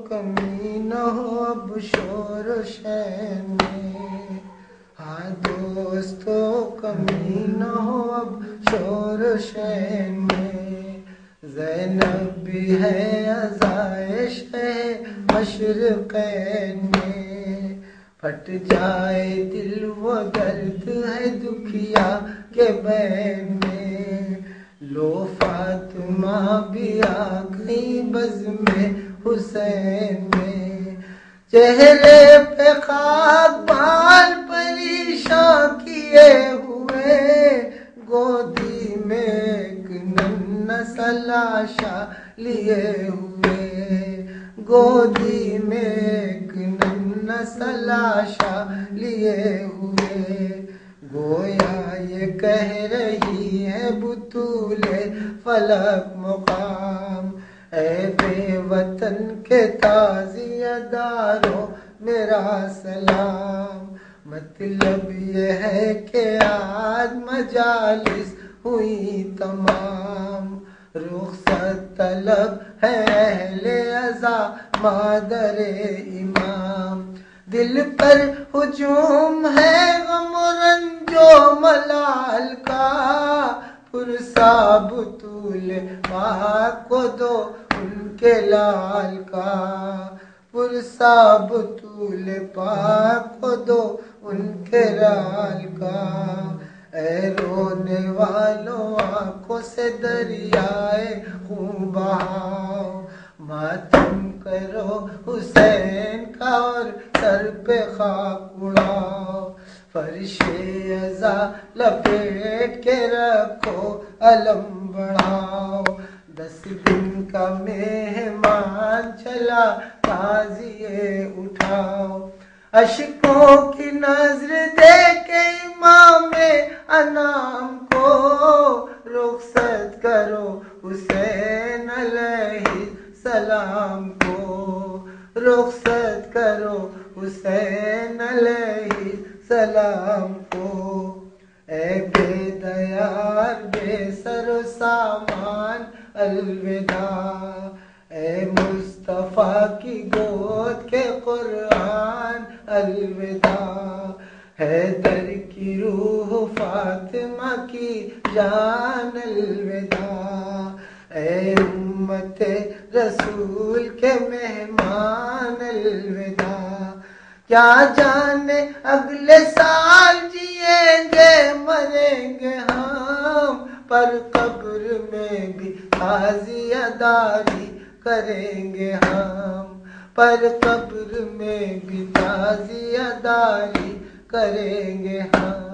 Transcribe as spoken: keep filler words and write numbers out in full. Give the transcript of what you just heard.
کمی نہ ہو اب شور و شین میں، ہاں دوستو کمی نہ ہو اب شور و شین میں، زینب بھی ہے آزائش ہے مشرقین میں، پھٹ جائے دل وہ درد ہے دکھیا کے بین میں، لو فاطمہ بھی آ گئی بزم حسین میں، چہرے پہ خاک بال پریشاں کیے ہوئے، گودی میں ایک ننھا سا لاشا لیے ہوئے، گودی میں ایک ننھا سا لاشا لیے ہوئے، گویا یہ کہہ رہی ہے بطول فلک مقام، اے بے وطن کے تعزیہ دارو میرا سلام، مطلب یہ ہے کہ آج مجالس ہوئی تمام، رخصت طلب ہے اہل عزا مادر امام، دل پر ہجوم ہے غم و رنج و ملال کا، پرسا بطول پاک کو دو ان کے لال کا، پرسا بطول پاک کو دو ان کے لال کا، اے رونے والوں آنکھوں سے دریائے خون بہاؤ، ماتم کرو حسین کا اور سر پہ خاک اڑاؤ، فرش عزا لپیٹ کے رکھو علم بڑھاؤ، دس دن کا مہمان چلا تعزیے اٹھاؤ، اشکوں کی نظر دے کے امام انام کو رخصت کرو حسین علیہ السلام کو، رخصت کرو حسین علیہ السلام کو، اے بے دیار بے سر و سامان الوداع، اے مصطفیٰ کی گود کے قرآن الوداع، حیدر کی روح فاطمہ کی جان الوداع، اے امت رسول کے مہمان الوداع، کیا جانے اگلے سال جئیں گے مریں گے ہم، پر قبر میں بھی تعزیہ داری کریں گے ہم، پر قبر میں بھی تعزیہ داری کریں گے ہم۔